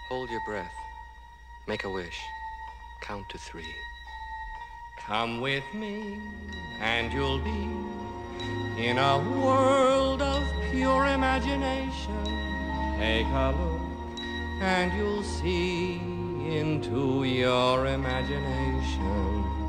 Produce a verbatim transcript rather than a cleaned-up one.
Hold your breath. Make a wish. Count to three. Come with me, and you'll be in a world of pure imagination. Take a look, and you'll see into your imagination.